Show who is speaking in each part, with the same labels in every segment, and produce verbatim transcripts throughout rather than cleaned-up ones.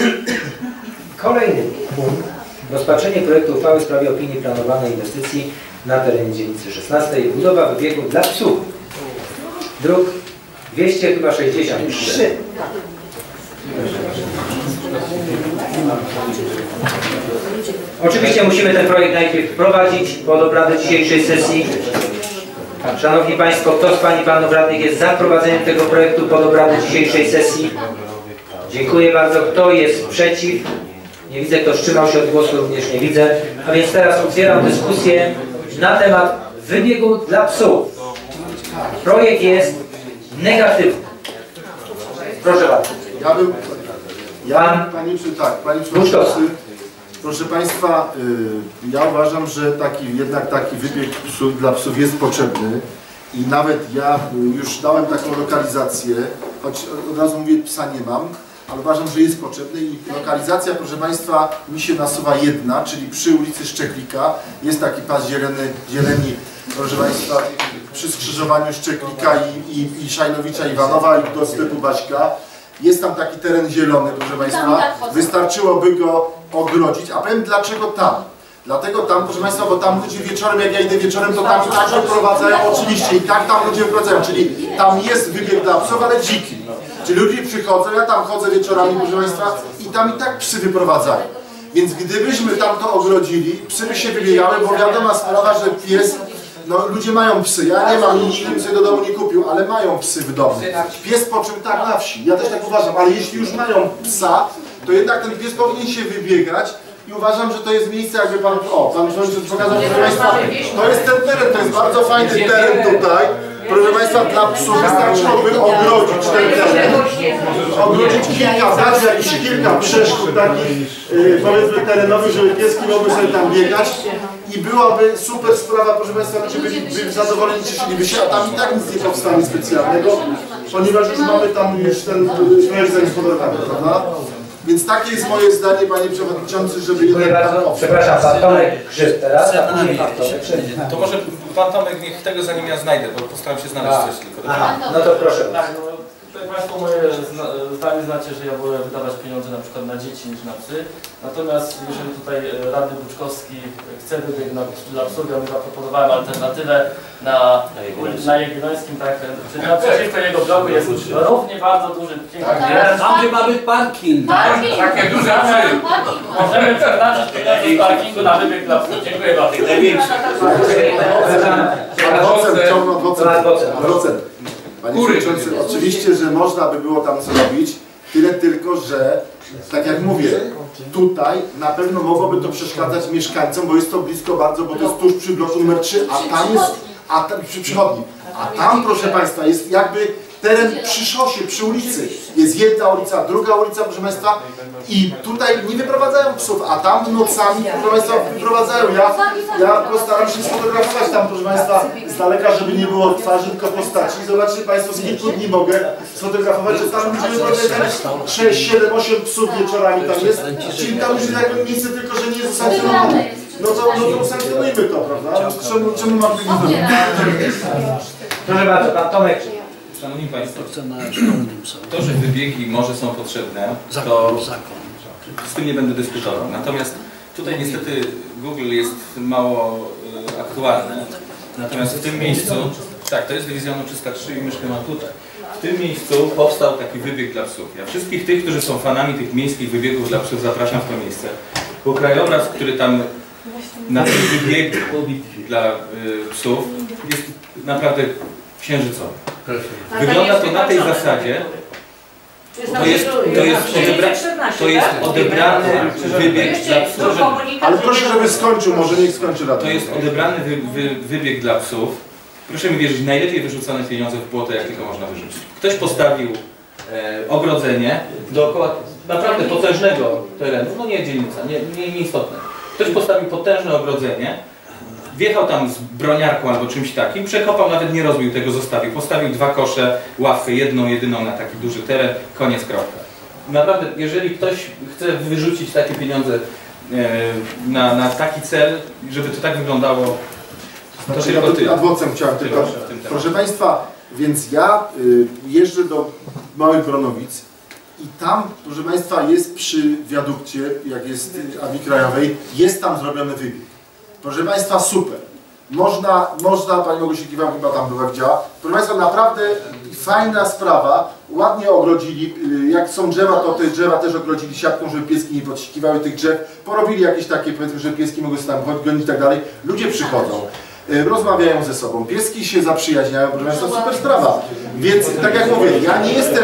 Speaker 1: Kolejny punkt. Rozpatrzenie projektu uchwały w sprawie opinii planowanej inwestycji na terenie dzielnicy szesnastej. Budowa wybiegu dla psów. Druk dwieście sześćdziesiąt trzy. Oczywiście musimy ten projekt najpierw wprowadzić pod obrady dzisiejszej sesji. Szanowni Państwo, kto z Pań i Panów Radnych jest za wprowadzeniem tego projektu pod obrady dzisiejszej sesji? Dziękuję bardzo. Kto jest przeciw? Nie widzę. Kto wstrzymał się od głosu? Również nie widzę. A więc teraz otwieram dyskusję na temat wybiegu dla psów. Projekt jest negatywny. Proszę bardzo.
Speaker 2: Ja bym... Ja,
Speaker 1: Pan
Speaker 2: panie, tak, panie przewodniczący, proszę Państwa, yy, ja uważam, że taki, jednak taki wybieg psów, dla psów jest potrzebny i nawet ja już dałem taką lokalizację, choć od razu mówię, psa nie mam, ale uważam, że jest potrzebny i lokalizacja, proszę Państwa, mi się nasuwa jedna, czyli przy ulicy Szczeklika jest taki pas zielony, zieleni, proszę Państwa, przy skrzyżowaniu Szczeklika i, i, i Szajnowicza Iwanowa i do sklepu Baśka. Jest tam taki teren zielony, proszę Państwa, wystarczyłoby go ogrodzić, a powiem dlaczego tam. Dlatego tam, proszę Państwa, bo tam ludzie wieczorem, jak ja idę wieczorem, to tam i tak wyprowadzają, oczywiście, i tak tam ludzie wyprowadzają, czyli tam jest wybieg dla psów, ale dziki. Czyli ludzie przychodzą, ja tam chodzę wieczorami, proszę Państwa, i tam i tak psy wyprowadzają. Więc gdybyśmy tam to ogrodzili, psy by się wybiegały, bo wiadoma sprawa, że pies, no ludzie mają psy, ja nie mam i nikt bym sobie do domu nie kupił, ale mają psy w domu. Pies po czym tak na wsi, ja też tak uważam, ale jeśli już mają psa, to jednak ten pies powinien się wybiegać i uważam, że to jest miejsce, jakby pan, o, pan przewodniczący pokazał, proszę Państwa, to jest ten teren, to jest bardzo fajny teren tutaj. Proszę Państwa, dla psów wystarczyłoby ogrodzić ten teren, ogrodzić kilka, dać jakieś kilka przeszkód takich, yy, powiedzmy terenowych, żeby pieski mogły sobie tam biegać i byłaby super sprawa, proszę Państwa, ludzie byli, byli zadowoleni, cieszyliby się, a tam i tak nic nie powstanie specjalnego, ponieważ już mamy tam już ten projekt zagospodarowany, prawda? Więc takie jest moje zdanie, Panie Przewodniczący, żeby
Speaker 1: Dziękuję bardzo. Przepraszam, Pan Tomek Grzyb teraz, a później Pan Tomek.
Speaker 3: To może Pan Tomek niech tego zanim ja znajdę, bo postaram się znaleźć coś tylko.
Speaker 1: Aha, no to proszę.
Speaker 4: Tak, no, tutaj Państwo moje zdanie znacie, że ja wolę wydawać pieniądze na przykład na dzieci niż na psy. Natomiast jeżeli tutaj radny Buczkowski chce wybieg dla psów, ja mu zaproponowałem alternatywę na, na Jagiellońskim, tak, naprzeciwko jego bloku jest równie bardzo duży, piękny teren.
Speaker 5: Tam gdzie ma być parking.
Speaker 6: Parking.
Speaker 4: Takie duże psy. Możemy przeznaczyć pieniądze z parkingu na wybieg dla psów. Dziękuję bardzo.
Speaker 5: Największy.
Speaker 2: Adwocem, ciągną adwocem. Panie Przewodniczący, oczywiście, że można by było tam co robić, tyle tylko, że tak jak mówię, tutaj na pewno mogłoby to przeszkadzać mieszkańcom, bo jest to blisko bardzo, bo to jest tuż przy bloku numer trzy, a tam jest, a tam, przy przychodni, a tam proszę Państwa jest jakby teren przy szosie, przy ulicy. Jest jedna ulica, druga ulica, proszę Państwa, i tutaj nie wyprowadzają psów, a tam nocami, proszę Państwa, wyprowadzają. Ja, ja postaram się sfotografować tam, proszę Państwa, z daleka, żeby nie było twarzy, tylko postaci. Zobaczcie Państwo, z kilku dni mogę sfotografować, że tam ludzie wyprowadzają sześć, siedem, osiem psów wieczorami tam jest. Czyli tam już jest jakby miejsce, tylko że nie jest usankcjonowane. No to, no to usankcjonujmy to, prawda? Czemu, czemu mam tego zrobić?
Speaker 1: Proszę bardzo, Pan Tomek.
Speaker 3: Szanowni Państwo, to, że wybiegi może są potrzebne, to z tym nie będę dyskutował. Natomiast tutaj niestety Google jest mało y, aktualny. Natomiast w tym miejscu, tak, to jest dywizjonu trzysta trzy i mieszkam tutaj. W tym miejscu powstał taki wybieg dla psów. Ja wszystkich tych, którzy są fanami tych miejskich wybiegów dla psów, zapraszam w to miejsce. Bo krajobraz, który tam na tym wybiegu dla y, psów jest naprawdę księżycowy. Wygląda to na tej zasadzie, to jest, to jest, odebra, to jest odebrany wybieg dla psów.
Speaker 2: Ale proszę, żeby skończył, może niech skończy na to.
Speaker 3: To jest odebrany wy, wy, wybieg dla psów. Proszę mi wierzyć, najlepiej wyrzucone pieniądze w błoto, jak tylko można wyrzucić. Ktoś postawił e, ogrodzenie dookoła naprawdę potężnego terenu, no nie dzielnica, nie, nie, nie istotne. Ktoś postawił potężne ogrodzenie, wjechał tam z broniarką albo czymś takim, przekopał, nawet nie rozbił tego, zostawił. Postawił dwa kosze, ławkę, jedną, jedyną na taki duży teren, koniec, kropka. Naprawdę, jeżeli ktoś chce wyrzucić takie pieniądze e, na, na taki cel, żeby to tak wyglądało, to
Speaker 2: znaczy,
Speaker 3: tylko
Speaker 2: ja
Speaker 3: tyle.
Speaker 2: Adwocem chciałem tylko, proszę Państwa, więc ja y, jeżdżę do Małych Bronowic I tam, proszę Państwa, jest przy wiadukcie, jak jest Armii Krajowej, jest tam zrobiony wybieg. Proszę Państwa, super. Można, można, Pani Małgosiu chyba tam była, widziała. Proszę Państwa, naprawdę fajna sprawa, ładnie ogrodzili, jak są drzewa, to te drzewa też ogrodzili siatką, żeby pieski nie podsikiwały tych drzew. Porobili jakieś takie, powiedzmy, że pieski mogły się tam gonić i tak dalej. Ludzie przychodzą, rozmawiają ze sobą, pieski się zaprzyjaźniają, proszę Państwa, super sprawa. Więc tak jak mówię, ja nie jestem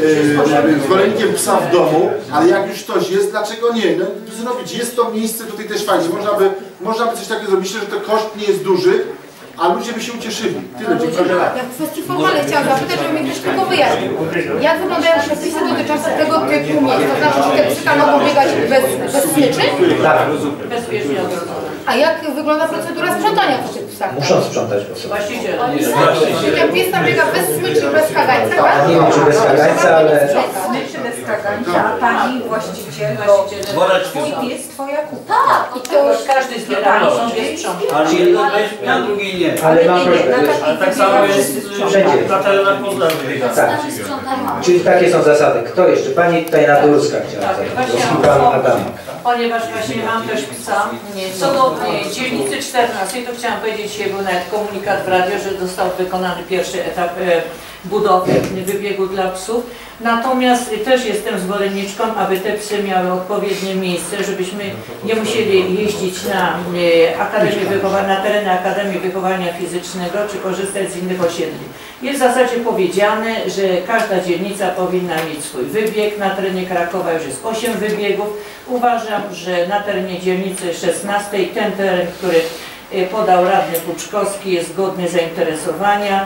Speaker 2: e, zwolennikiem psa w domu, ale jak już ktoś jest, dlaczego nie? No, zrobić, jest to miejsce tutaj też fajnie, można by, można by coś takiego zrobić, myślę, że to koszt nie jest duży, a ludzie by się ucieszyli. Tyle, dziękuję.
Speaker 5: Ja w kwestii formalnej chciałam zapytać, żeby mi ktoś tylko wyjaśnił. Jak wyglądają przepisy dotyczące tego typu miejsc? To znaczy, czy te psyta mogą biegać bez, bez smyczy?
Speaker 1: Tak,
Speaker 6: Bezpiecznie ogrodzone.
Speaker 5: A jak wygląda procedura sprzątania po tych psach?
Speaker 1: muszą sprzątać po sobie.
Speaker 6: Właściciel.
Speaker 5: Czy ten pies tam biega bez smyczy, bez kagańca, tak?
Speaker 1: Nie wiem, czy bez kagańca, ale...
Speaker 7: Smyczy bez kagańca, a pani właściciel, bo twój pies, twoja kupa.
Speaker 5: I to już
Speaker 6: Każdy zbiera sobie sprząta.
Speaker 1: Czyli,
Speaker 8: Na drugi nie.
Speaker 1: ale mam prośbę.
Speaker 4: Ale tak samo jest
Speaker 1: Wszędzie.
Speaker 4: na terenach poznanych biega.
Speaker 1: Tak. Czyli takie są zasady. Kto jeszcze? Pani tutaj Nadurska chciała
Speaker 6: Tak,
Speaker 1: zadać.
Speaker 6: właśnie
Speaker 1: Głos pan Adam.
Speaker 6: Ponieważ właśnie mam też psa. Co do e, dzielnicy czternastej, to chciałam powiedzieć, dzisiaj był nawet komunikat w radio, że został wykonany pierwszy etap e, budowy wybiegu dla psów. Natomiast też jestem zwolenniczką, aby te psy miały odpowiednie miejsce, żebyśmy nie musieli jeździć na, e, Akademię Wychowania, na tereny Akademii Wychowania Fizycznego czy korzystać z innych osiedli. Jest w zasadzie powiedziane, że każda dzielnica powinna mieć swój wybieg. Na terenie Krakowa już jest osiem wybiegów. Uważam, że na terenie dzielnicy szesnastej ten teren, który podał radny Buczkowski, jest godny zainteresowania.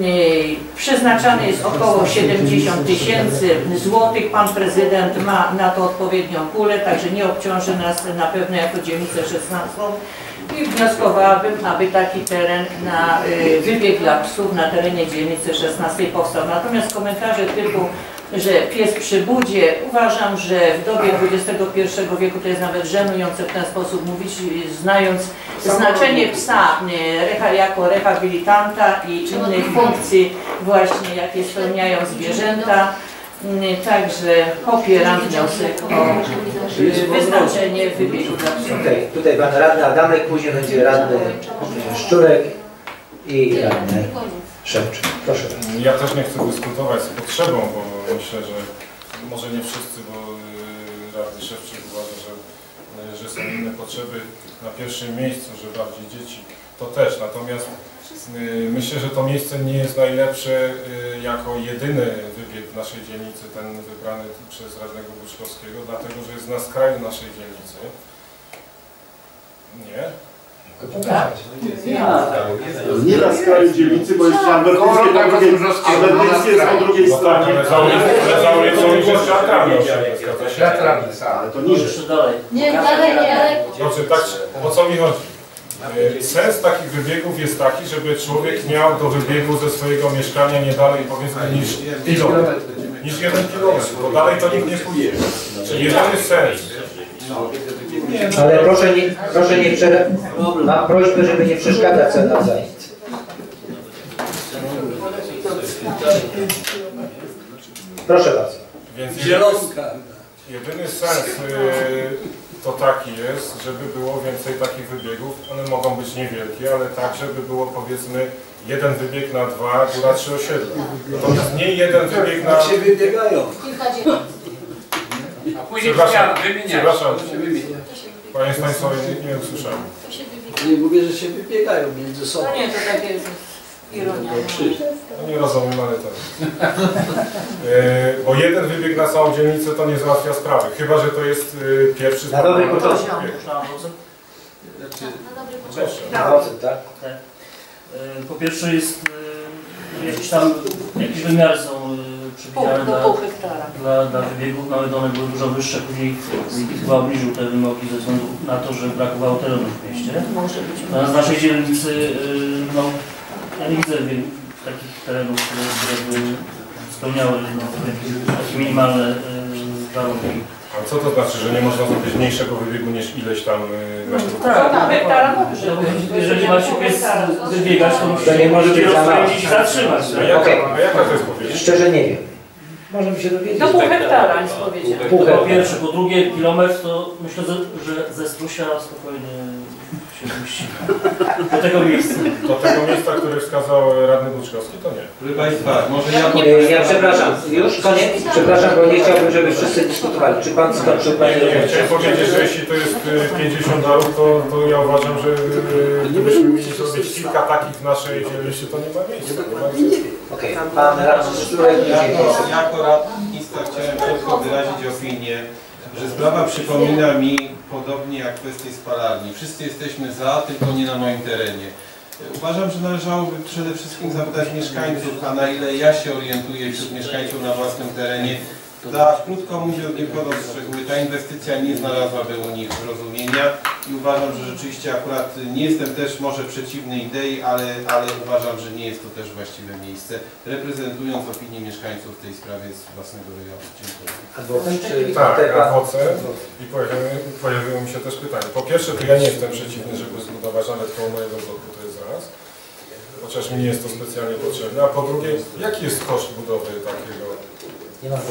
Speaker 6: Przeznaczane jest około siedemdziesiąt tysięcy złotych. Pan prezydent ma na to odpowiednią pulę, także nie obciąży nas na pewno jako dzielnicę szesnastą. I wnioskowałabym, aby taki teren na y, wybieg dla psów na terenie dzielnicy szesnastej powstał. Natomiast komentarze typu, że pies przy budzie, uważam, że w dobie dwudziestego pierwszego wieku to jest nawet żenujące w ten sposób mówić, znając znaczenie psa y, jako rehabilitanta i innych funkcji właśnie, jakie spełniają zwierzęta. Także popieram wniosek o wyznaczenie wybiegu dla psów.
Speaker 1: Tutaj, tutaj pan radny Adamek, później będzie radny Szczurek i radny Szewczyk. Proszę bardzo.
Speaker 9: Ja też nie chcę dyskutować z potrzebą, bo myślę, że może nie wszyscy, bo radny Szewczyk uważa, że, że są inne potrzeby na pierwszym miejscu, że bardziej dzieci. To też, natomiast myślę, że to miejsce nie jest najlepsze jako jedyny wybieg w naszej dzielnicy, ten wybrany przez radnego Buczkowskiego, dlatego że jest na skraju naszej dzielnicy. Nie?
Speaker 2: Nie na skraju dzielnicy, bo jeszcze Albertyńskie po drugiej, Albertyńskie jest po drugiej
Speaker 9: No tak,
Speaker 2: stronie.
Speaker 9: ale za ulicą już jest teatralny.
Speaker 2: Ale to niżej.
Speaker 5: Nie, dalej nie, ale...
Speaker 9: Dobrze, tak, o co mi chodzi? Sens takich wybiegów jest taki, żeby człowiek miał do wybiegu ze swojego mieszkania nie dalej, powiedzmy, niż kilometr, niż jeden kilometr, bo dalej to nikt nie pójdzie. Czyli jedyny sens.
Speaker 1: Ale proszę nie, proszę nie prze... Mam prośbę, żeby nie przeszkadzać sobie nawzajem. Proszę bardzo.
Speaker 9: Więc
Speaker 8: Zielonka.
Speaker 9: jedyny sens y, to taki jest, żeby było więcej takich wybiegów. One mogą być niewielkie, ale tak, żeby było, powiedzmy, jeden wybieg na dwa, góra trzy osiedla. Natomiast nie jeden wybieg na...
Speaker 8: się wybiegają.
Speaker 10: A później
Speaker 9: Przepraszam,
Speaker 10: wymieniać.
Speaker 9: przepraszam. Panie Stanisławie, nie, nie usłyszałem.
Speaker 8: Nie mówię, że się wybiegają między sobą.
Speaker 6: No nie, to takie ironia.
Speaker 9: No nie rozumiem, ale to. Yy, bo jeden wybieg na całą dzielnicę to nie załatwia sprawy. Chyba że to jest yy, pierwszy
Speaker 1: Na dobry początek.
Speaker 9: Proszę.
Speaker 1: Procent, tak?
Speaker 4: Po pierwsze jest y, jakieś tam, jakieś wymiary są y, przewidziane
Speaker 6: Do
Speaker 4: dla,
Speaker 6: pół hektara.
Speaker 4: dla, dla wybiegów, nawet one były dużo wyższe, później Zikit chyba obniżył te wymogi ze względu na to, że brakowało terenów w mieście.
Speaker 6: Może być.
Speaker 4: Na naszej dzielnicy, y, no, ja nie widzę wielu takich terenów, które, które by spełniały no, takie minimalne y, warunki.
Speaker 9: A co to znaczy, że nie można zrobić mniejszego wybiegu niż ileś tam yy, metrów?
Speaker 6: Tak, hektara może być.
Speaker 4: Jeżeli ma się pies wybiegać, to musi
Speaker 1: To nie może być za mało.
Speaker 4: rozpędzić i zatrzymać.
Speaker 9: A
Speaker 4: tak?
Speaker 9: jaka,
Speaker 1: Okej.
Speaker 9: a jaka to jest powieść?
Speaker 1: Szczerze nie wiem. możemy się dowiedzieć.
Speaker 6: Do pół hektara, nic powiedział.
Speaker 1: Pół
Speaker 4: Po
Speaker 1: hektara.
Speaker 4: pierwsze, po drugie kilometr to myślę, że, że ze Strusia spokojnie się puści. Do tego miejsca.
Speaker 9: Do tego miejsca, które wskazał radny Buczkowski, to nie.
Speaker 3: Proszę Państwa, może ja
Speaker 1: E,
Speaker 3: powiem...
Speaker 1: Ja przepraszam, już koniec? Przepraszam, bo nie chciałbym, żeby wszyscy dyskutowali. Czy Pan skończył, Panie
Speaker 9: Nie, nie,
Speaker 1: Redaktorze?
Speaker 9: chciałem powiedzieć, że jeśli to jest e, pięćdziesiąt arów, to, to ja uważam, że e, gdybyśmy mieli zrobić kilka takich w naszej dzielnicy, to nie ma miejsca. Nie ma miejsca.
Speaker 1: Okej, Pan radny Szczurek,
Speaker 10: Jako, jako radnictwa chciałem tylko wyrazić opinię, że sprawa przypomina mi podobnie jak kwestię spalarni. Wszyscy jesteśmy za, tylko nie na moim terenie. Uważam, że należałoby przede wszystkim zapytać mieszkańców, a na ile ja się orientuję wśród mieszkańców na własnym terenie, ta, krótko mówiąc, nie wchodząc w szczegóły, ta inwestycja nie znalazłaby u nich zrozumienia i uważam, że rzeczywiście akurat nie jestem też może przeciwny idei, ale, ale uważam, że nie jest to też właściwe miejsce, reprezentując opinię mieszkańców w tej sprawie z własnego rejonu. Dziękuję.
Speaker 1: Adwokat, czy
Speaker 9: Tak,
Speaker 1: Te-
Speaker 9: ja wchodzę i pojawiło, pojawiło mi się też pytanie. Po pierwsze, to ja nie jestem przeciwny, żeby zbudować nawet koło mojego bloku, to jest raz. Chociaż mi nie jest to specjalnie potrzebne. A po drugie, jaki jest koszt budowy takiego?
Speaker 1: Nie ma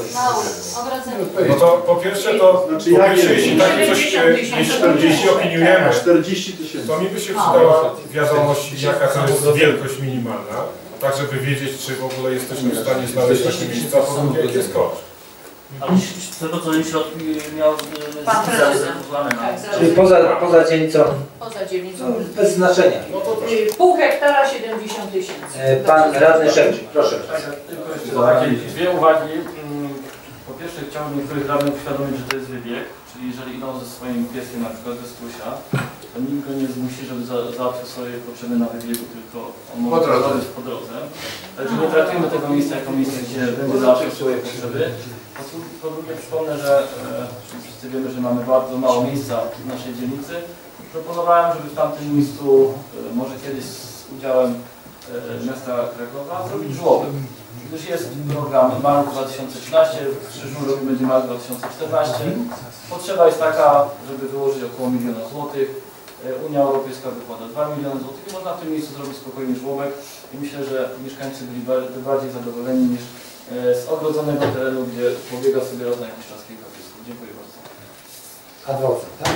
Speaker 9: No to po pierwsze, to
Speaker 2: Znaczy,
Speaker 9: po
Speaker 2: ja
Speaker 9: pierwsze,
Speaker 2: nie
Speaker 9: jeśli
Speaker 2: wiem.
Speaker 9: takie coś, e, jeśli czterdzieści opiniujemy,
Speaker 2: czterdzieści tysięcy.
Speaker 9: to mi by się przydała wiadomość, jaka to jest wielkość minimalna, tak żeby wiedzieć, czy w ogóle jesteśmy w stanie znaleźć takie miejsca, a po drugie, jaki jest koszt.
Speaker 4: Ale z tego co środki miał
Speaker 6: Pan prezes.
Speaker 4: z
Speaker 1: Czyli poza, poza dzielnicą,
Speaker 6: Poza dzielnicą.
Speaker 1: no, bez znaczenia.
Speaker 6: Pół hektara siedemdziesiąt tysięcy.
Speaker 1: E, Pan radny Szewczyk, proszę.
Speaker 4: Tylko jeszcze takie dwie uwagi. Po pierwsze chciałbym niektórych radnych uświadomić, że to jest wybieg, czyli jeżeli idą ze swoim pieskiem na przykład ze Strusia, to nikt go nie zmusi, żeby za, załatwił swoje potrzeby na wybiegu, tylko on może to zrobić po drodze. Także nie traktujmy tego miejsca jako miejsce, gdzie będzie załatwiał swoje potrzeby. Po, po drugie przypomnę, że e, wszyscy wiemy, że mamy bardzo mało miejsca w naszej dzielnicy. Proponowałem, żeby w tamtym miejscu, e, może kiedyś z udziałem e, miasta Krakowa, zrobić żłobek. Gdyż jest program Mark dwa tysiące trzynaście, w przyszłym roku będzie Mark dwa tysiące czternaście. Potrzeba jest taka, żeby wyłożyć około miliona złotych. Unia Europejska wykłada dwa miliony złotych i można w tym miejscu zrobić spokojnie żłobek. I myślę, że mieszkańcy byli bardziej zadowoleni niż z ogrodzonego terenu, gdzie pobiega sobie raz na jakiś czas kilka piesków. Dziękuję bardzo.
Speaker 1: Adwokat, tak?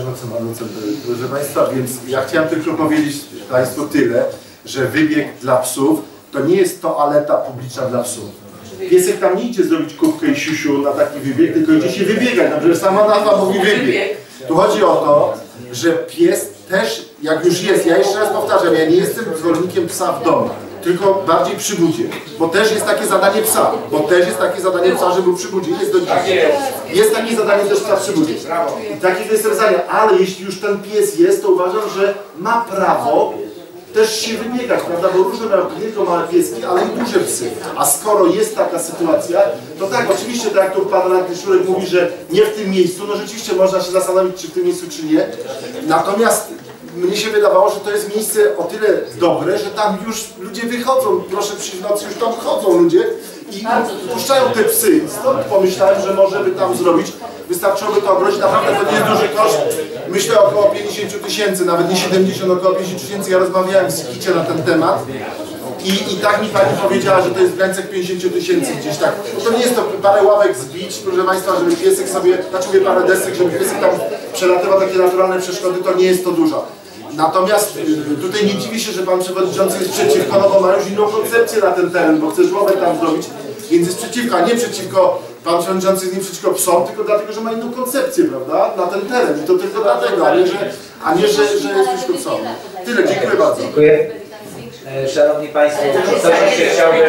Speaker 2: Proszę Państwa, więc ja chciałem tylko powiedzieć Państwu tyle, że wybieg dla psów to nie jest toaleta publiczna dla psów. Piesek tam nie idzie zrobić kubkę i siusiu na taki wybieg, tylko idzie się wybiegać, no, że sama nazwa mówi wybieg. Tu chodzi o to, że pies też, jak już jest, ja jeszcze raz powtarzam, ja nie jestem zwolennikiem psa w domu, tylko bardziej przy budzie, bo też jest takie zadanie psa, bo też jest takie zadanie psa, żeby był przy budzie, jest do dzisiaj. Jest takie zadanie też psa przy budzie. I takie to jest rozwiązanie, ale jeśli już ten pies jest, to uważam, że ma prawo też się wybiegać, prawda, bo różne mają nie tylko małe pieski, ale i duże psy. A skoro jest taka sytuacja, to tak, oczywiście, tak jak tu pan radny Szurek mówi, że nie w tym miejscu, no rzeczywiście można się zastanowić, czy w tym miejscu, czy nie. Natomiast mnie się wydawało, że to jest miejsce o tyle dobre, że tam już ludzie wychodzą, proszę przyjść w nocy, już tam chodzą ludzie i puszczają te psy. Stąd pomyślałem, że może by tam zrobić, wystarczyłoby to ogrodzić, naprawdę to nie jest duży koszt. Myślę około pięćdziesiąt tysięcy, nawet nie siedemdziesiąt, około pięćdziesiąt tysięcy. Ja rozmawiałem z Kicie na ten temat i, i tak mi pani powiedziała, że to jest w granicach pięćdziesiąt tysięcy gdzieś tak. No to nie jest to parę ławek zbić, proszę Państwa, żeby piesek sobie, znaczy mówię parę desek, żeby piesek tam przelatywał takie naturalne przeszkody, to nie jest to dużo. Natomiast tutaj nie dziwi się, że pan przewodniczący jest przeciwko, no bo ma już inną koncepcję na ten teren, bo chce żłobek tam zrobić, więc jest przeciwko, a nie przeciwko, pan przewodniczący jest nie przeciwko psom, tylko dlatego, że ma inną koncepcję, prawda, na ten teren i to tylko dlatego, a nie, że, a nie, że, że jest przeciwko psom. Tyle, dziękuję bardzo.
Speaker 1: Dziękuję. E, Szanowni Państwo, czy ktoś jeszcze chciałby...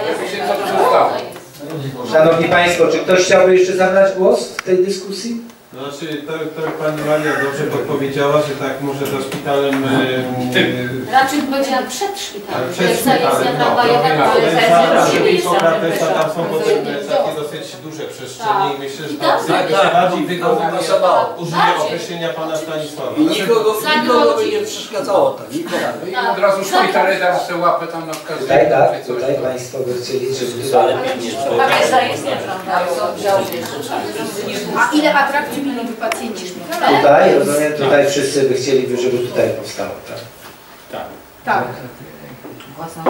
Speaker 1: Szanowni Państwo, czy ktoś chciałby jeszcze zabrać głos w tej dyskusji?
Speaker 10: Znaczy, tak, tak pani Maria dobrze podpowiedziała, że tak może za szpitalem... Yy,
Speaker 11: Raczej powiedziałam przed szpitalem.
Speaker 10: przed szpitalem, no, tam są potrzebne takie dosyć duże przestrzenie i myślę, że tak bardziej wygodnie użyję określenia pana Stanisława.
Speaker 8: I nikogo, nikogo by nie przeszkadzało to, nikogo.
Speaker 11: I od razu szpitale dam sobie łapę tam na wskazówkę.
Speaker 1: Tutaj tak, tutaj Państwo by chcieli, żeby tutaj...
Speaker 5: A ile atrakcji mieliby pacjenci szpitala?
Speaker 1: Tutaj, rozumiem, tutaj wszyscy by chcieli, żeby tutaj powstało, tak?
Speaker 5: Tak.
Speaker 6: Własna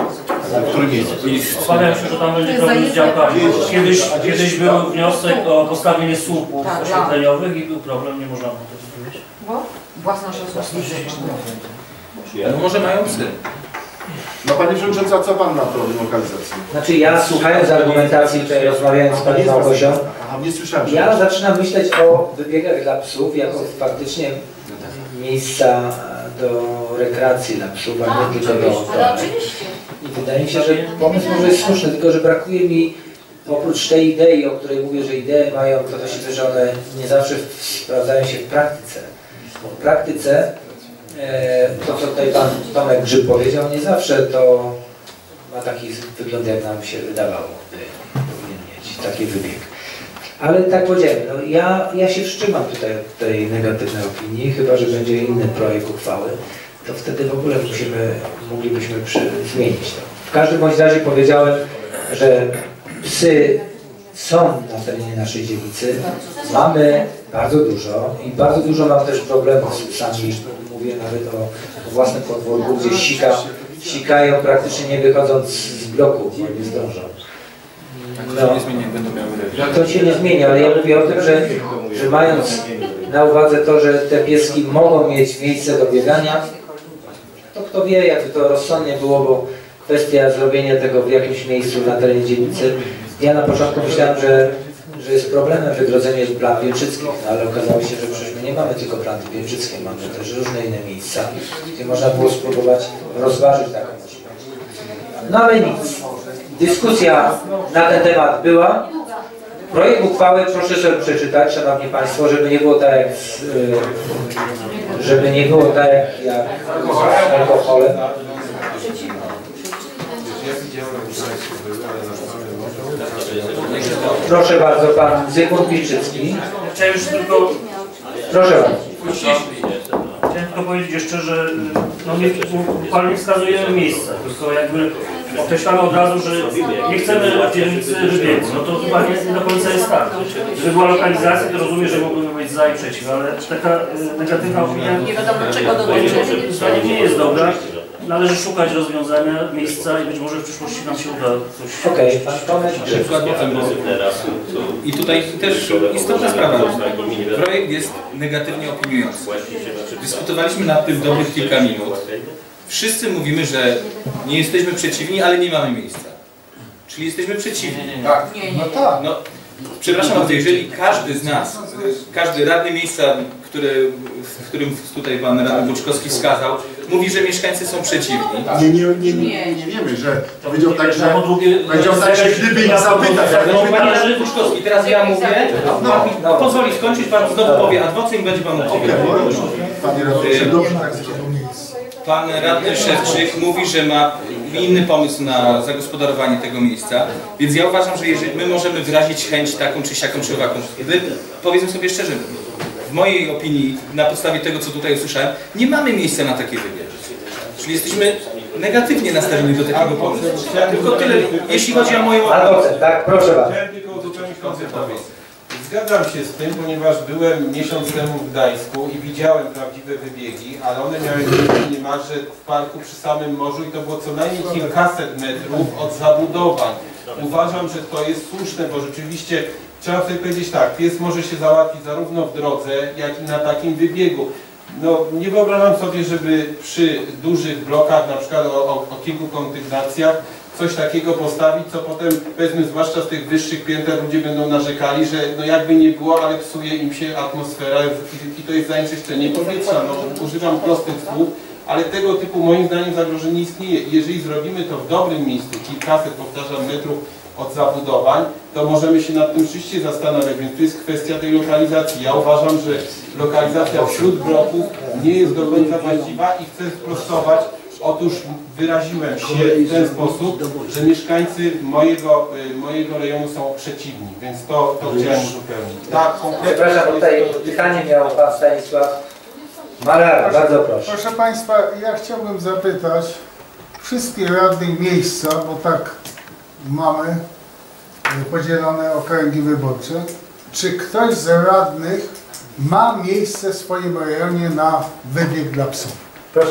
Speaker 2: W którym miejscu?
Speaker 4: Obawiam się, że tam będzie problem z działkami. Kiedyś, kiedyś był wniosek o postawienie słupów oświetleniowych i był problem, nie można było to zrobić.
Speaker 7: Bo własność osobista.
Speaker 3: No może mają psy.
Speaker 2: No Panie Przewodniczący, a co Pan na to lokalizację?
Speaker 1: Znaczy ja słuchając argumentacji, tutaj rozmawiając z Panią Małgosią,
Speaker 2: nie słyszałem.
Speaker 1: ja zaczynam myśleć o wybiegach dla psów jako faktycznie miejsca do rekreacji dla psów, a nie tylko do ochrony. I wydaje mi się, że pomysł może jest słuszny, tylko że brakuje mi oprócz tej idei, o której mówię, że idee mają to do siebie, że one nie zawsze sprawdzają się w praktyce. W praktyce to, co tutaj Pan Tomek Grzyb powiedział, nie zawsze to ma taki wygląd, jak nam się wydawało, powinien mieć taki wybieg. Ale tak powiedziałem, no ja, ja się wstrzymam tutaj od tej negatywnej opinii, chyba że będzie inny projekt uchwały, to wtedy w ogóle musimy, moglibyśmy przy, zmienić to. W każdym bądź razie powiedziałem, że psy są na terenie naszej dzielnicy, mamy bardzo dużo i bardzo dużo mam też problemów z psami, mówię nawet o, o własnym podwórku, gdzie sika, sikają praktycznie nie wychodząc z bloku, bo nie zdążą.
Speaker 3: No. To nie zmieni, będą miały
Speaker 1: to się nie zmieni, ale ja mówię o tym, że, że mając na uwadze to, że te pieski mogą mieć miejsce do biegania, to kto wie, jakby to rozsądnie było, bo kwestia zrobienia tego w jakimś miejscu na terenie dzielnicy. Ja na początku myślałem, że, że jest problemem wygrodzenie plan wieprzyckich, no ale okazało się, że przecież my nie mamy tylko plany wieprzyckie, mamy też różne inne miejsca, gdzie można było spróbować rozważyć taką możliwość. No ale nic. Dyskusja na ten temat była. Projekt uchwały proszę sobie przeczytać, Szanowni Państwo, żeby nie było tak jak z, żeby nie było tak jak, jak z alkoholem. Proszę bardzo, Pan Zygmunt Piłczycki.
Speaker 4: Chciałem już tylko...
Speaker 1: Proszę bardzo.
Speaker 4: Chciałem tylko powiedzieć jeszcze, że no nie, Pan nie wskazuje miejsca, tylko jakby określamy od razu, że nie chcemy w dzielnicy wybiegu. No to chyba nie, nie do końca jest tak. Gdyby była lokalizacja, to rozumiem, że mogłyby być za i przeciw, ale taka y, negatywna opinia
Speaker 6: nie wiadomo czego dotyczy.
Speaker 4: Zdaniem nie jest dobra. Należy szukać rozwiązania, miejsca i być może w przyszłości nam się uda coś...
Speaker 1: Okej, Pan Tomek.
Speaker 3: I tutaj też istotna sprawa. Projekt jest negatywnie opiniujący. Dyskutowaliśmy nad tym dobrych kilka minut. Wszyscy mówimy, że nie jesteśmy przeciwni, ale nie mamy miejsca. Czyli jesteśmy przeciwni.
Speaker 11: Tak.
Speaker 3: No tak. No, przepraszam bardzo, jeżeli każdy z nas, każdy radny miejsca, który, w którym tutaj Pan Radny Buczkowski wskazał, mówi, że mieszkańcy są przeciwni.
Speaker 2: Nie, nie, nie, nie, nie wiemy, że powiedział tak, że powiedział tak, że gdyby ich zapytać.
Speaker 3: No Panie Radny Buczkowski, teraz ja mówię, no, no, pozwoli skończyć, Pan znowu powie ad vocem i będzie Pan mówił.
Speaker 2: Panie Radny, dobrze tak
Speaker 3: Pan Radny Szewczyk mówi, że ma inny pomysł na zagospodarowanie tego miejsca, więc ja uważam, że jeżeli my możemy wyrazić chęć taką czy siaką czy owaką, powiedzmy sobie szczerze, w mojej opinii, na podstawie tego, co tutaj usłyszałem, nie mamy miejsca na takie wybiegi. Czyli jesteśmy negatywnie nastawieni do takiego pomysłu. Tylko tyle, jeśli chodzi o moją opinię.
Speaker 1: Tak, proszę bardzo.
Speaker 10: Chciałem tylko uzupełnić konceptowi. Zgadzam się z tym, ponieważ byłem miesiąc temu w Gdańsku i widziałem prawdziwe wybiegi, ale one miały być niemalże w parku przy samym morzu i to było co najmniej kilkaset metrów od zabudowań. Uważam, że to jest słuszne, bo rzeczywiście trzeba sobie powiedzieć tak, pies może się załatwić zarówno w drodze, jak i na takim wybiegu. No, nie wyobrażam sobie, żeby przy dużych blokach, na przykład o, o, o kilku kondygnacjach, coś takiego postawić, co potem, powiedzmy, zwłaszcza z tych wyższych pięter ludzie będą narzekali, że no jakby nie było, ale psuje im się atmosfera i, i to jest zanieczyszczenie powietrza. No, używam prostych słów, ale tego typu moim zdaniem zagrożenie istnieje. Jeżeli zrobimy to w dobrym miejscu, kilkaset, powtarzam, metrów od zabudowań, to możemy się nad tym rzeczywiście zastanawiać, więc to jest kwestia tej lokalizacji. Ja uważam, że lokalizacja wśród bloków nie jest do końca właściwa i chcę sprostować. Otóż wyraziłem się w ten sposób, że mieszkańcy mojego, mojego rejonu są przeciwni, więc to, to chciałem uzupełnić. Tak,
Speaker 1: przepraszam, tutaj pytanie miał Pan Stanisław Malar, bardzo proszę.
Speaker 12: Proszę Państwa, ja chciałbym zapytać wszystkich radnych miejsca, bo tak mamy podzielone okręgi wyborcze, czy ktoś z radnych ma miejsce w swoim rejonie na wybieg dla psów?
Speaker 1: Proszę.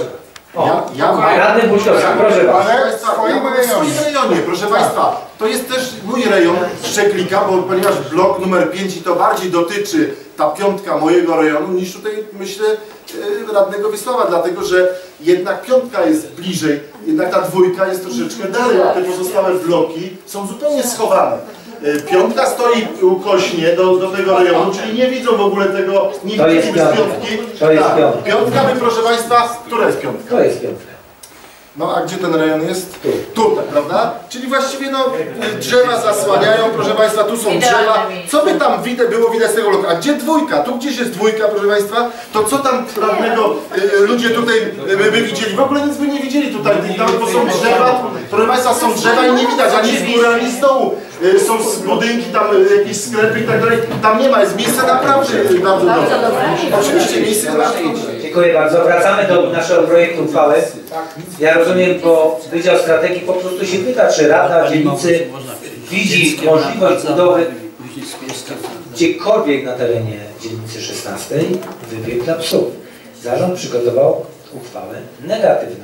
Speaker 1: O,
Speaker 2: Ja, ja mam...
Speaker 1: radny Buczkowski, proszę bardzo.
Speaker 2: Ale w swoim rejonie, proszę Państwa, to jest też mój rejon Szczeklika, bo ponieważ blok numer pięć i to bardziej dotyczy ta piątka mojego rejonu niż tutaj, myślę, radnego Wiesława, dlatego że jednak piątka jest bliżej, jednak ta dwójka jest troszeczkę dalej, a te pozostałe bloki są zupełnie schowane. Piątka stoi ukośnie do, do tego rejonu, czyli nie widzą w ogóle tego, nie
Speaker 1: to jest
Speaker 2: widzą z piątki.
Speaker 1: To jest
Speaker 2: tak,
Speaker 1: piątka.
Speaker 2: Piątka, my, proszę Państwa, która jest piątka?
Speaker 1: To jest piątka.
Speaker 2: No a gdzie ten rejon jest? Tu. Tutaj, prawda? Czyli właściwie no drzewa zasłaniają, proszę Państwa, tu są drzewa. Co by tam widać, było widać z tego lokalu? A gdzie dwójka? Tu gdzieś jest dwójka, proszę Państwa. To co tam radnego y, ludzie tutaj y, by, by widzieli? W ogóle nic by nie widzieli tutaj, tam, bo są drzewa, proszę Państwa, są drzewa i nie widać ani z góry, ani z dołu. Y, są budynki, tam y, jakieś sklepy i tak dalej. Tam nie ma, jest miejsce naprawdę y, bardzo dobre. Oczywiście miejsce na
Speaker 1: Dziękuję bardzo. Wracamy do naszego projektu uchwały. Ja rozumiem, bo Wydział Strategii po prostu się pyta, czy Rada Dzielnicy widzi możliwość budowy gdziekolwiek na terenie dzielnicy szesnastej wybieg dla psów. Zarząd przygotował uchwałę negatywną.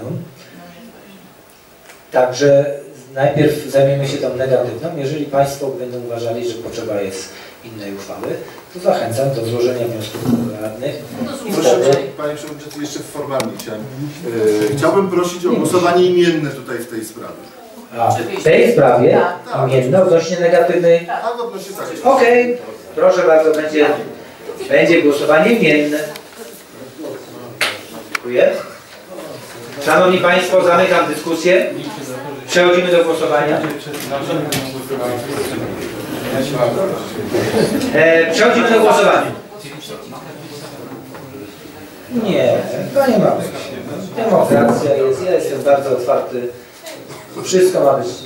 Speaker 1: Także najpierw zajmiemy się tą negatywną. Jeżeli Państwo będą uważali, że potrzeba jest innej uchwały, to zachęcam do złożenia wniosków radnych.
Speaker 2: Proszę, Panie Przewodniczący, jeszcze formalnie chciałem. E, chciałbym prosić o głosowanie imienne tutaj w tej sprawie.
Speaker 1: A w tej sprawie imienne odnośnie negatywnej?
Speaker 2: Tak, odnośnie tak.
Speaker 1: Okej, okay. Proszę bardzo, będzie, będzie głosowanie imienne. Dziękuję. Szanowni Państwo, zamykam dyskusję. Przechodzimy do głosowania. E, przechodzimy do głosowania. Nie, to nie ma. Demokracja jest, ja jestem bardzo otwarty. Wszystko ma być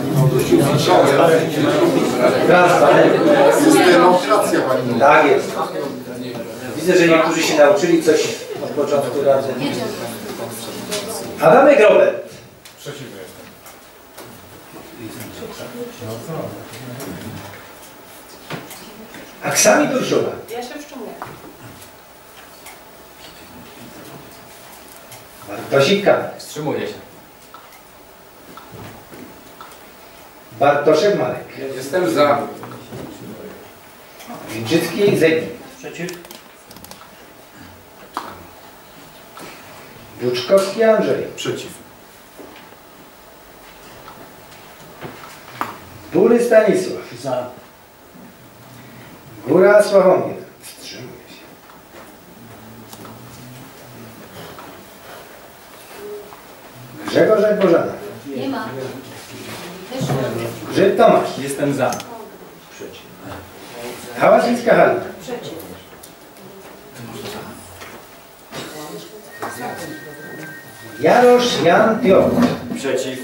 Speaker 1: transparentne.
Speaker 2: Jest demokracja, Pani.
Speaker 1: Tak jest. Widzę, że niektórzy się nauczyli coś od początku rady. Adamek Robert.
Speaker 9: Przeciwny jestem.
Speaker 1: Aksami Durszuba.
Speaker 13: Ja się wstrzymuję.
Speaker 1: Bartosik Kamil.
Speaker 3: Wstrzymuję się.
Speaker 1: Bartoszek Marek.
Speaker 11: Jestem za.
Speaker 1: Wilczycki Zygmunt.
Speaker 4: Przeciw.
Speaker 1: Buczkowski Andrzej.
Speaker 2: Przeciw.
Speaker 1: Bury Stanisław.
Speaker 12: Za.
Speaker 1: Góra Sławomir. Wstrzymuje się. Grzegorz Bożena.
Speaker 5: Nie ma.
Speaker 1: Grzyb Tomasz.
Speaker 3: Jestem za.
Speaker 1: Hałaczyńska Halina.
Speaker 13: Przeciw.
Speaker 1: Jarosz Jan Piotr.
Speaker 8: Przeciw.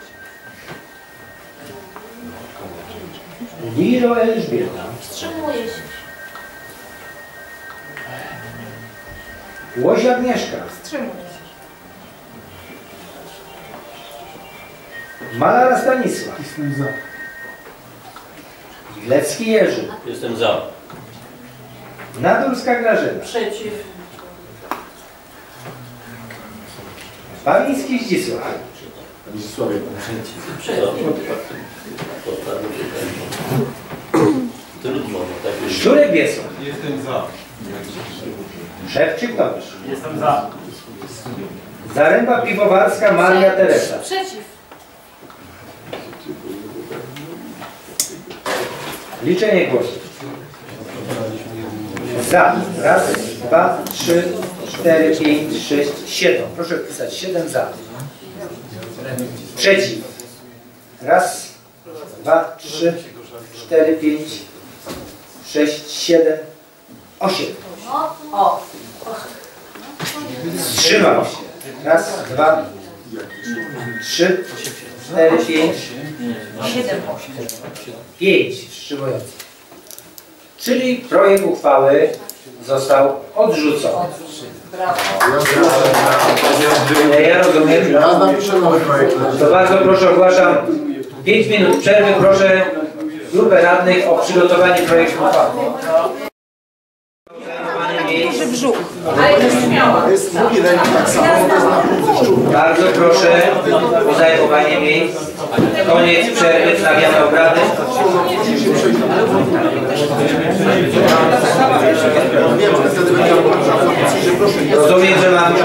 Speaker 1: Liro Elżbieta.
Speaker 13: Wstrzymuję się.
Speaker 1: Łoś Agnieszka.
Speaker 5: Wstrzymuję się.
Speaker 1: Malara Stanisław.
Speaker 12: Jestem za.
Speaker 1: Ilecki Jerzy.
Speaker 8: Jestem za.
Speaker 1: Nadolska Grażyna.
Speaker 6: Przeciw.
Speaker 1: Pawliński Zdzisław.
Speaker 2: Zdzisławie.
Speaker 8: Trudno, tak jest.
Speaker 1: Szczurek Wiesław.
Speaker 10: Jestem za.
Speaker 1: Szewczyk Tomasz.
Speaker 4: Jestem za.
Speaker 1: Zaręba Piwowarska Maria Teresa.
Speaker 13: Przeciw.
Speaker 1: Liczenie głosów. Za. Raz, dwa, trzy, cztery, pięć, sześć, siedem. Proszę wpisać. Siedem za. Przeciw. Raz, dwa, trzy, cztery, pięć, sześć, siedem, osiem.
Speaker 6: O.
Speaker 1: Wstrzymał się. Raz, dwa, trzy, cztery, pięć,
Speaker 6: Siedem, osiem.
Speaker 1: pięć wstrzymujących. Czyli projekt uchwały został odrzucony.
Speaker 6: Brawo.
Speaker 1: Ja rozumiem.
Speaker 2: Ja napiszę nowy projekt.
Speaker 1: To bardzo proszę, ogłaszam pięć minut przerwy. Proszę grupę radnych o przygotowanie projektu uchwały.
Speaker 5: Duży brzuch.
Speaker 6: Ale już miał. miała.
Speaker 2: Jest mój rejon tak samo, to jest na pół szczurka.
Speaker 1: Bardzo proszę o zajmowanie miejsc. Koniec przerwy, wznawiamy obrady. Rozumiem, że mam...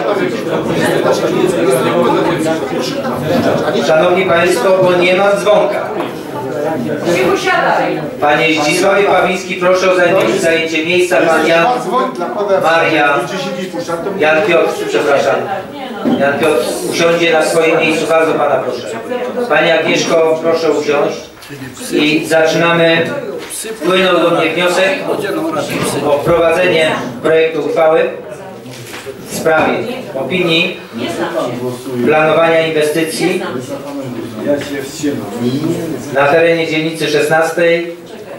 Speaker 1: Szanowni Państwo, bo nie ma dzwonka. Panie Zdzisławie Pawiński, proszę o zajęcie, zajęcie miejsca. Pan Jan, Maria, Jan Piotr, przepraszam. Jan Piotr usiądzie na swoim miejscu, bardzo Pana proszę. Pani Agnieszko, proszę usiąść. I zaczynamy. Wpłynął do mnie wniosek o wprowadzenie projektu uchwały w sprawie opinii planowania inwestycji na terenie dzielnicy szesnastej,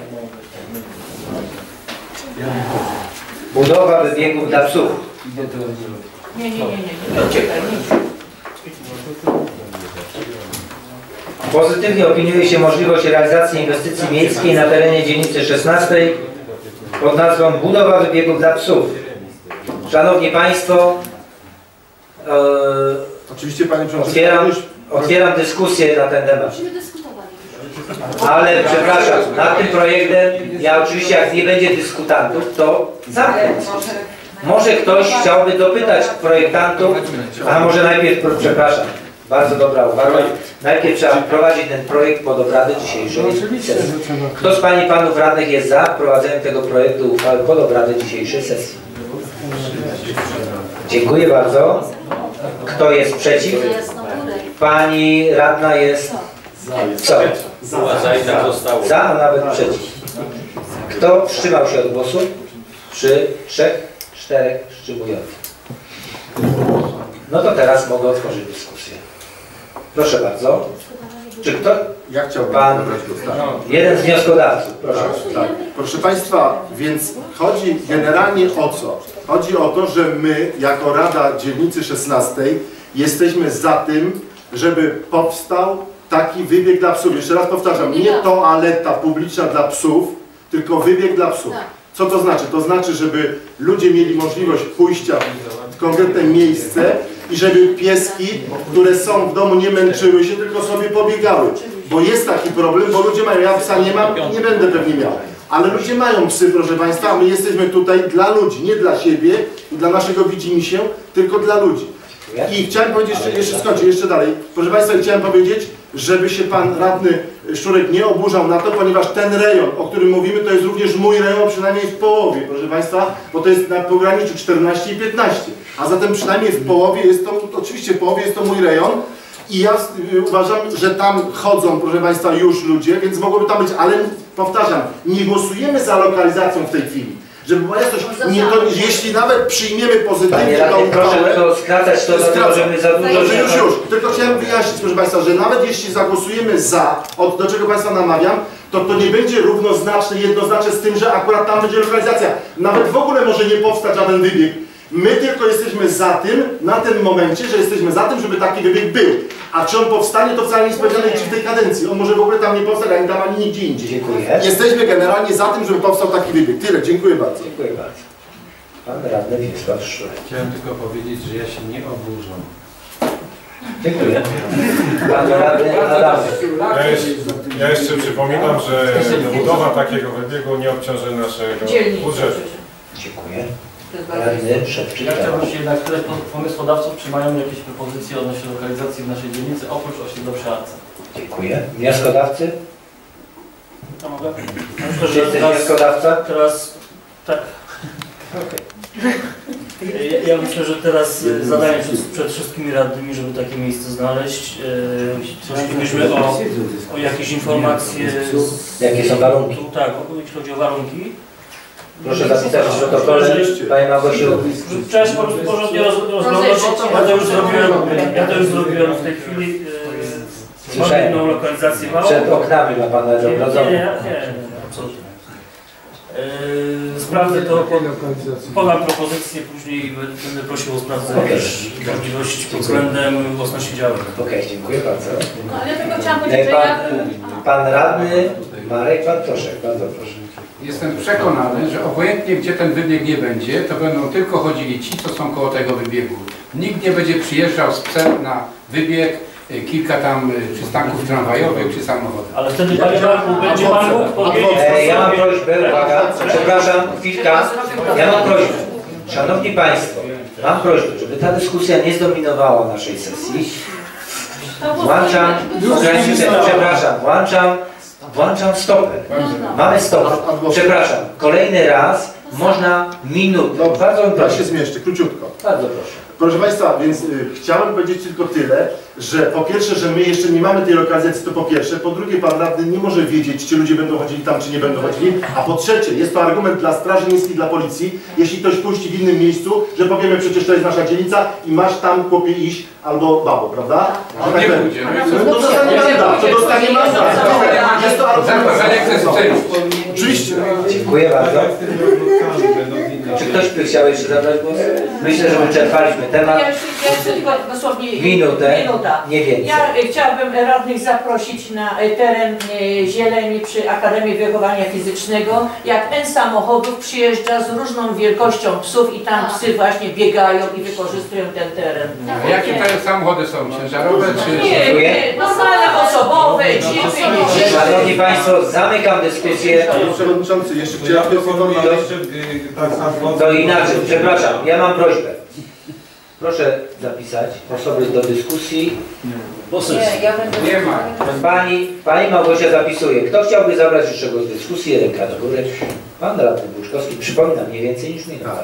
Speaker 1: budowa wybiegów dla psów.
Speaker 6: Nie, nie, nie, nie, nie, czekaj, nie.
Speaker 1: Pozytywnie opiniuje się możliwość realizacji inwestycji miejskiej na terenie dzielnicy szesnastej pod nazwą budowa wybiegów dla psów. Szanowni Państwo, e,
Speaker 2: oczywiście Panie Przewodniczący,
Speaker 1: otwieram, otwieram dyskusję na ten temat. Ale przepraszam, nad tym projektem ja oczywiście jak nie będzie dyskutantów, to zamknę. Może ktoś chciałby dopytać projektantów, a może najpierw, przepraszam, bardzo dobra uwaga, najpierw trzeba wprowadzić ten projekt pod obrady dzisiejszej sesji. Kto z Pań i Panów Radnych jest za wprowadzeniem tego projektu uchwały pod obrady dzisiejszej sesji? Dziękuję bardzo. Kto jest przeciw? Pani Radna jest co? Za, a nawet przeciw. Kto wstrzymał się od głosu? Przy trzech, czterech wstrzymujących. No to teraz mogę otworzyć dyskusję. Proszę bardzo. Czy kto?
Speaker 2: Ja chciałbym
Speaker 1: Pan, jeden z wnioskodawców, proszę.
Speaker 2: Tak. Proszę Państwa, więc chodzi generalnie o co? Chodzi o to, że my jako Rada Dzielnicy szesnastej jesteśmy za tym, żeby powstał taki wybieg dla psów. Jeszcze raz powtarzam, nie toaleta publiczna dla psów, tylko wybieg dla psów. Co to znaczy? To znaczy, żeby ludzie mieli możliwość pójścia w konkretne miejsce i żeby pieski, które są w domu, nie męczyły się, tylko sobie pobiegały. Bo jest taki problem, bo ludzie mają, ja psa nie mam, nie będę pewnie miał. Ale ludzie mają psy, proszę Państwa, my jesteśmy tutaj dla ludzi, nie dla siebie i dla naszego widzimisię, tylko dla ludzi. I chciałem powiedzieć, jeszcze, jeszcze skończę, jeszcze dalej. Proszę Państwa, chciałem powiedzieć, żeby się Pan Radny Szczurek nie oburzał na to, ponieważ ten rejon, o którym mówimy, to jest również mój rejon, przynajmniej w połowie, proszę Państwa, bo to jest na pograniczu czternaście i piętnaście. A zatem przynajmniej w połowie jest to, oczywiście w połowie jest to mój rejon i ja uważam, że tam chodzą, proszę Państwa, już ludzie, więc mogłoby tam być, ale powtarzam, nie głosujemy za lokalizacją w tej chwili. Żeby była jasność, nie, to, jeśli nawet przyjmiemy pozytywnie tą uchwałę,
Speaker 1: proszę to skracać, to dlatego, żeby za dużo...
Speaker 2: Dobrze, już, już. Tylko chciałem wyjaśnić, proszę Państwa, że nawet jeśli zagłosujemy za, od, do czego Państwa namawiam, to to nie będzie równoznaczne, jednoznaczne z tym, że akurat tam będzie lokalizacja. Nawet w ogóle może nie powstać żaden wybieg. My tylko jesteśmy za tym, na tym momencie, że jesteśmy za tym, żeby taki wybieg był. A czy on powstanie, to wcale nie jest powiedziane w tej kadencji. On może w ogóle tam nie powstać, ani tam, ani nigdzie indziej.
Speaker 1: Dziękuję.
Speaker 2: Jesteśmy generalnie za tym, żeby powstał taki wybieg. Tyle, dziękuję bardzo.
Speaker 1: Dziękuję bardzo. Pan Radny Wiesław Szczurek.
Speaker 10: Chciałem tylko powiedzieć, że ja się nie oburzam.
Speaker 1: Dziękuję. Pan Radny Adam.
Speaker 9: Ja jeszcze, ja jeszcze przypominam, że budowa takiego wybiegu nie obciąży naszego budżetu.
Speaker 1: Dziękuję. Radny Szewczyk.
Speaker 4: Ja chciałbym się jednak pytać pomysłodawców, czy mają jakieś propozycje odnośnie lokalizacji w naszej dzielnicy, oprócz osiedla przy Arce.
Speaker 1: Dziękuję. Wnioskodawcy?
Speaker 4: To mogę?
Speaker 1: Czy jesteś wnioskodawca?
Speaker 4: Teraz tak.
Speaker 1: Okay.
Speaker 4: Ja, ja myślę, że teraz zadanie przed, przed wszystkimi radnymi, żeby takie miejsce znaleźć. Prosilibyśmy o, o jakieś informacje. Z,
Speaker 1: Jakie są warunki?
Speaker 4: Tak, jeśli chodzi o warunki.
Speaker 1: Proszę zapisać w protokole, Panie Małgosiu.
Speaker 4: Trzeba się po prostu porządnie rozglądać. Ja to już zrobiłem, ja to już zrobiłem w tej chwili. Mam jedną lokalizację małą.
Speaker 1: Przed oknami ma Pan ogrodzone.
Speaker 4: Nie, nie, nie. Yy, sprawdzę to, podam propozycję, później będę prosił o sprawdzenie
Speaker 1: okay.
Speaker 4: możliwości pod względem własności działek.
Speaker 1: Okej, okay, dziękuję bardzo.
Speaker 5: No, ale ja tylko chciałam powiedzieć, że
Speaker 1: pan,
Speaker 5: ja...
Speaker 1: pan Radny Marek Bartoszek, bardzo proszę.
Speaker 11: jestem przekonany, że obojętnie gdzie ten wybieg nie będzie, to będą tylko chodzili ci, co są koło tego wybiegu. Nikt nie będzie przyjeżdżał z psem na wybieg, kilka tam przystanków tramwajowych czy samochodów.
Speaker 4: Ale wtedy, panie Marku, będzie pan mógł powiedzieć...
Speaker 1: E, ja mam prośbę, uwaga, przepraszam, chwilka, ja mam prośbę. Szanowni Państwo, mam prośbę, żeby ta dyskusja nie zdominowała naszej sesji. Włączam, przepraszam, włączam, włączam stoper. Mamy stoper. Przepraszam, kolejny raz można minutę. Bardzo
Speaker 2: Ja
Speaker 1: proszę.
Speaker 2: się zmieszczę, króciutko.
Speaker 1: Bardzo proszę.
Speaker 2: Proszę Państwa, więc y, chciałem powiedzieć tylko tyle, że po pierwsze, że my jeszcze nie mamy tej lokalizacji, to po pierwsze. Po drugie, Pan Radny nie może wiedzieć, czy ludzie będą chodzili tam, czy nie będą chodzili. A po trzecie, jest to argument dla Straży Miejskiej, dla Policji, jeśli ktoś puści w innym miejscu, że powiemy, przecież to jest nasza dzielnica i masz tam, chłopie, iść albo babo, prawda? Że tak powiem. No to dostanie mandat, to dostanie mandat. Jest to argument. Oczywiście.
Speaker 1: Dziękuję bardzo. Czy ktoś by chciał jeszcze zabrać głos? Myślę, że wyczerpaliśmy temat.
Speaker 6: Ja jeszcze, ja jeszcze tylko dosłownie
Speaker 1: Minutę,
Speaker 6: minuta.
Speaker 1: nie więcej.
Speaker 6: Ja e, chciałabym radnych zaprosić na e, teren e, zieleni przy Akademii Wychowania Fizycznego. Jak N samochodów przyjeżdża z różną wielkością psów i tam psy właśnie biegają i wykorzystują ten teren.
Speaker 11: A jakie te samochody są? Ciężarowe czy...
Speaker 6: Nie, nie, normalne osobowe, jeepy, nie jeepy.
Speaker 1: Szanowni Państwo, zamykam dyskusję.
Speaker 2: Panie Przewodniczący, jeszcze
Speaker 10: Ja
Speaker 2: chciałem
Speaker 10: proponuję jeszcze y, tak
Speaker 1: To inaczej, przepraszam, ja mam prośbę. Proszę zapisać osoby do dyskusji.
Speaker 7: Nie, ja będę...
Speaker 11: Nie ma.
Speaker 1: Pani, pani Małgosia zapisuje. Kto chciałby zabrać jeszcze głos w dyskusji? Ręka do góry. Pan radny Buczkowski, przypominam, mniej więcej niż minuta.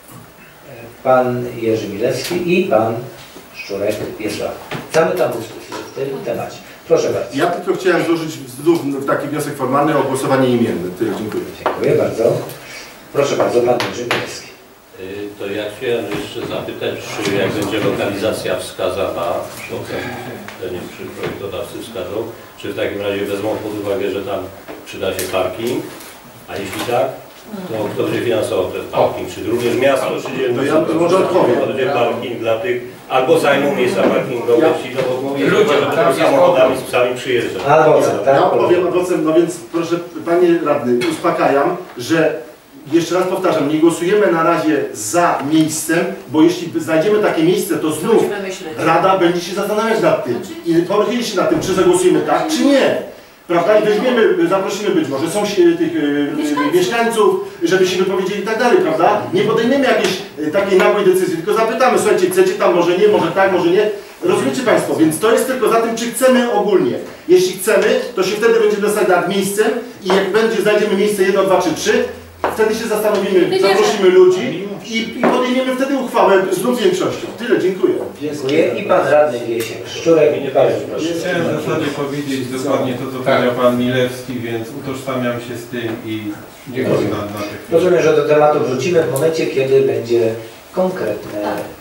Speaker 1: Pan Jerzy Milewski i pan Szczurek Wiesław. Zamykam dyskusję w tym temacie. Proszę bardzo.
Speaker 2: Ja tylko chciałem złożyć znów taki wniosek formalny o głosowanie imienne. Tyle, dziękuję.
Speaker 1: Dziękuję bardzo. Proszę bardzo, pan Jerzy Milewski.
Speaker 8: To ja chciałem jeszcze zapytać, czy jak będzie lokalizacja wskazana, potem nie przy projektodawcy wskażą, czy w takim razie wezmą pod uwagę, że tam przyda się parking, a jeśli tak, to kto będzie finansował ten parking? Czy również miasto, czy dzielnica?
Speaker 2: To ja może odpowiem.
Speaker 8: To będzie parking dla tych, albo zajmą miejsca parkingowe,
Speaker 2: Ja-
Speaker 8: ci domowi, żeby tam samochodami z psami przyjeżdżać.
Speaker 1: Albo co, tak?
Speaker 2: Ja powiem adwocem, no więc proszę Panie Radny, uspokajam, że jeszcze raz powtarzam, nie głosujemy na razie za miejscem, bo jeśli znajdziemy takie miejsce, to znów
Speaker 6: Musimy myśleć.
Speaker 2: Rada będzie się zastanawiać nad tym i pochyli się nad tym, czy zagłosujemy tak, czy nie. Prawda? I weźmiemy, zaprosimy być może są tych e, mieszkańców, żeby się wypowiedzieli i tak dalej, prawda? Nie podejmiemy jakiejś e, takiej nagłej decyzji, tylko zapytamy, słuchajcie, chcecie tam, może nie, może tak, może nie. Rozumiecie Państwo, więc to jest tylko za tym, czy chcemy ogólnie. Jeśli chcemy, to się wtedy będziemy zastanawiać nad miejscem i jak będzie, znajdziemy miejsce jedno, dwa czy trzy, wtedy się zastanowimy, zaprosimy ludzi i, i podejmiemy wtedy uchwałę znów większością. Tyle, dziękuję.
Speaker 1: Dziękuję. I pan radny Wiesiek Szczurek. Nie bardzo proszę.
Speaker 10: Chciałem w zasadzie powiedzieć dokładnie to, co powiedział pan Milewski, więc utożsamiam się z tym i dziękuję na, na te
Speaker 1: Rozumiem, że do tematu wrócimy w momencie, kiedy będzie konkretny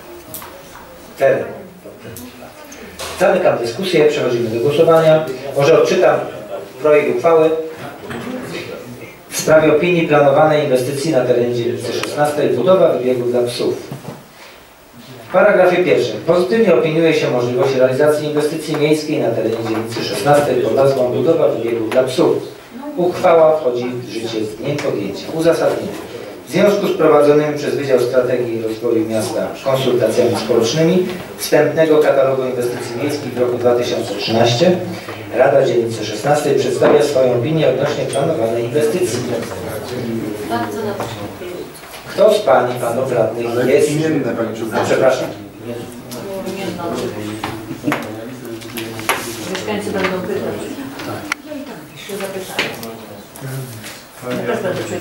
Speaker 1: teren. Zamykam dyskusję, przechodzimy do głosowania. Może odczytam projekt uchwały w sprawie opinii planowanej inwestycji na terenie dzielnicy szesnastej, budowa wybiegu dla psów. W paragrafie pierwszym pozytywnie opiniuje się możliwość realizacji inwestycji miejskiej na terenie dzielnicy szesnastej pod nazwą budowa wybiegu dla psów. Uchwała wchodzi w życie z dniem podjęcia. Uzasadnienie. W związku z prowadzonymi przez Wydział Strategii i Rozwoju Miasta konsultacjami społecznymi wstępnego katalogu inwestycji miejskich w roku dwa tysiące trzynastym Rada Dzielnicy szesnastej przedstawia swoją opinię odnośnie planowanej inwestycji. Kto z Pani, Panów Radnych
Speaker 2: Ale
Speaker 1: jest...
Speaker 2: imienne, Panie
Speaker 1: A,
Speaker 2: Przewodniczący.
Speaker 1: przepraszam.
Speaker 6: Mieszkańcy będą pytać. Się zapytają. Ja też będę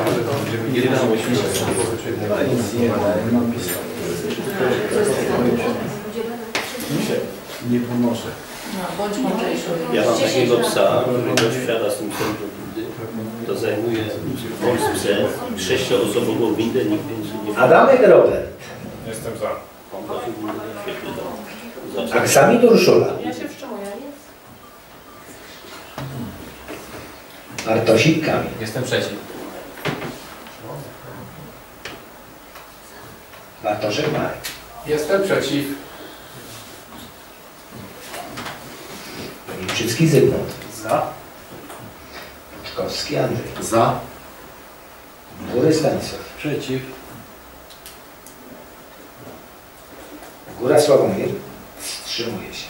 Speaker 2: Nie pomoże.
Speaker 6: No, bądź mądrzejszy.
Speaker 8: Ja mam takiego psa, który świata z tym centrum windy, to zajmuje w Polsce sześcioosobową windę, nikt więcej nie...
Speaker 1: Adamek Robert.
Speaker 9: Jestem za.
Speaker 8: On trafił windę na świetny dom.
Speaker 1: Aksamit Urszula.
Speaker 6: Ja się wstrzymuję.
Speaker 1: Bartosik Kamil.
Speaker 3: Jestem przeciw.
Speaker 1: Bartoszek Marek.
Speaker 11: Jestem przeciw.
Speaker 1: Wilczycki Zygmunt.
Speaker 2: Za.
Speaker 1: Buczkowski Andrzej.
Speaker 2: Za.
Speaker 1: Góry Stanisław.
Speaker 11: Przeciw.
Speaker 1: Góra Sławomir. Wstrzymuje się.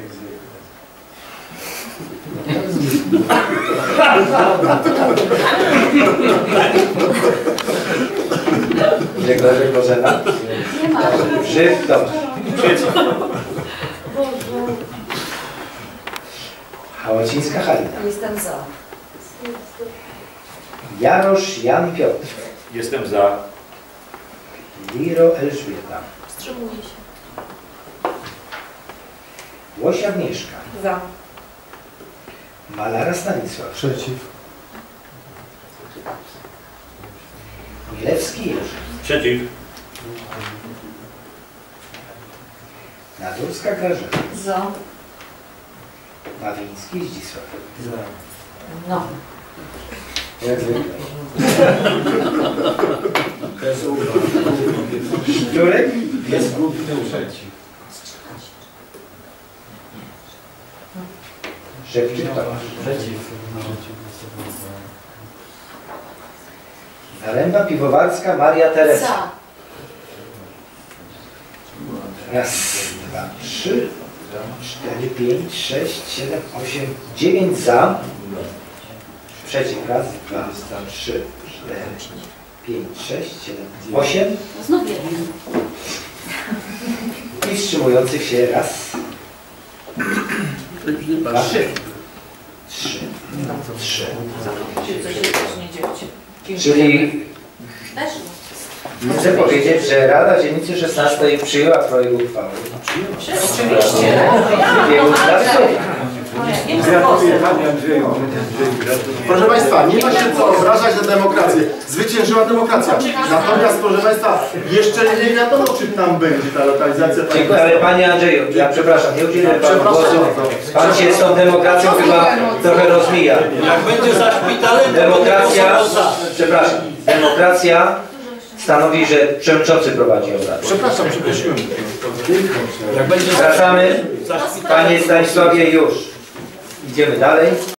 Speaker 1: Grzegorz Bożena.
Speaker 7: Nie ma.
Speaker 1: Żyw Tomasz. Przeciw. Hałocińska Halina.
Speaker 7: Jestem za.
Speaker 1: Jarosz Jan Piotr.
Speaker 8: Jestem za.
Speaker 1: Liro Elżbieta.
Speaker 7: Wstrzymuję się.
Speaker 1: Łoś Agnieszka.
Speaker 7: Za.
Speaker 1: Malara Stanisław.
Speaker 12: Przeciw.
Speaker 1: Milewski Jerzy.
Speaker 8: Przeciw.
Speaker 1: Nadurska Grażyna.
Speaker 7: Za.
Speaker 1: Mawiński Zdzisław.
Speaker 7: No.
Speaker 1: Jak zwykle. Szczurek jest
Speaker 10: Przeciw.
Speaker 1: Szewczyk Tomasz.
Speaker 4: Przeciw.
Speaker 1: Zaręba Piwowarska Maria Teresa.
Speaker 7: Za.
Speaker 1: Raz, dwa, trzy, cztery, pięć, sześć, siedem, osiem, dziewięć za. Przeciw. Raz, dwa, trzy, cztery, pięć, sześć, siedem, osiem.
Speaker 7: Znów jeden.
Speaker 1: I wstrzymujących się raz, dwa, trzy, trzy, trzy.
Speaker 6: Czy coś się też nie dzieje?
Speaker 1: Czyli chcę powiedzieć, że Rada Dzielnicy szesnastej przyjęła projekt uchwały.
Speaker 6: Oczywiście.
Speaker 1: Wybiegu dla psów.
Speaker 2: Proszę Państwa, nie ma się co obrażać na demokrację. Zwyciężyła demokracja. Natomiast, proszę Państwa, jeszcze nie wiadomo, czy tam będzie ta lokalizacja.
Speaker 1: Dziękuję, ale Panie Andrzeju, ja przepraszam, nie udzielę Panu
Speaker 2: Przepraszam
Speaker 1: głosu.
Speaker 2: bardzo.
Speaker 1: Pan się z tą demokracją chyba trochę rozmija.
Speaker 8: Jak będzie za szpitalem,
Speaker 1: Demokracja, przepraszam, demokracja stanowi, że przewodniczący prowadzi obrady.
Speaker 2: Przepraszam, przeprosiłem.
Speaker 1: Wracamy. Panie Stanisławie, już. Idziemy dalej.